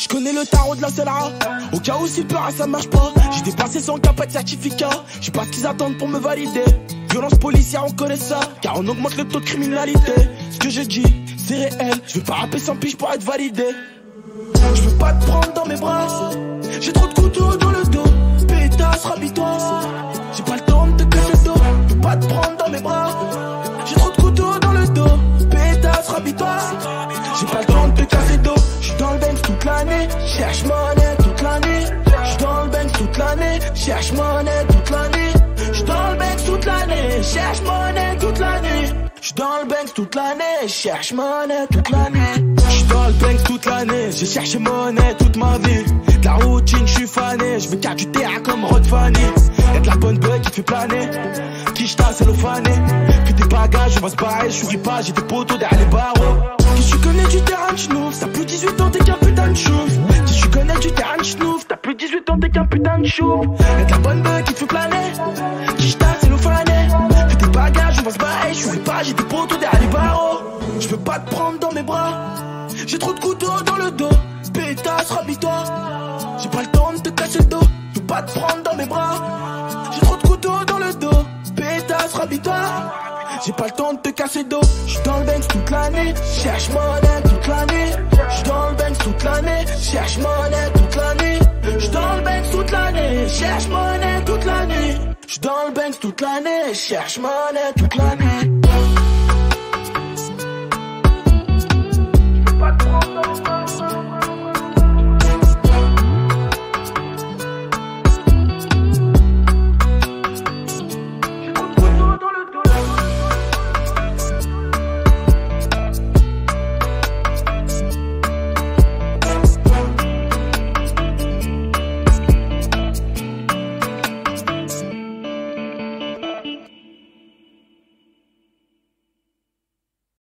Connais le tarot de la CELA. Au cas où si peur ça marche pas. J'ai dépassé sans cas, pas de certificat. J'sais pas ce qu'ils attendent pour me valider. Violence policière, on connaît ça. Car on augmente le taux de criminalité. Ce que je dis, c'est réel. Je veux pas rapper sans pige pour être validé. Je veux pas te prendre dans mes bras. J'ai trop de couteaux dans le dos. Pétasse, rhabille-toi. J'ai pas le temps de te casser le dos. Je veux pas te prendre dans mes bras. J'ai trop de couteaux dans le dos. Pétasse, rhabille-toi. J'ai pas le temps de te casser le dos. J'suis dans le Benz toute l'année. Cherche monnaie toute l'année. J'suis dans le Benz toute l'année. Cherche monnaie toute l'année. J'suis dans le Benz toute l'année. Cherche monnaie toute l'année. J'suis dans le Benz toute l'année. Cherche monnaie toute l'année. J'suis dans le Benz toute l'année. J'ai cherché monnaie toute ma vie. De la routine, j'suis fané. J'veux qu'à du terrain comme Rod Fanny. Y'a de la bonne bug qui fait planer. Qui j't'a cellophané. Puis tes bagages, on va se barrer. J'souris pas, j'ai des poteaux derrière les barreaux. Si tu connais du terrain, j'nouf. T'as plus 18 ans, t'es qu'un putain de chouf. Si tu connais du terrain, j'nouf. T'as plus 18 ans, t'es qu'un putain de chouf. Y'a de la bonne bug qui fait planer. Qui j't'a cellophané. Puis tes bagages, on va se barrer. J'souris pas, j'ai des poteaux derrière les barreaux. J'peux pas te prendre dans mes bras. J'ai trop de couteaux dans le dos. Pétasse, rhabille-toi. J'ai pas le temps de te casser le dos. Je peux pas te prendre dans mes bras. J'ai trop de couteaux dans le dos. Pétasse, rhabille-toi. J'ai pas le temps de te casser le dos. J'suis dans le Benz toute l'année. Cherche monnaie toute l'année. J'suis dans le Benz toute l'année. Cherche monnaie toute l'année. J'suis dans le Benz toute l'année. Cherche monnaie toute l'année. J'suis dans le Benz toute l'année. Cherche monnaie toute l'année.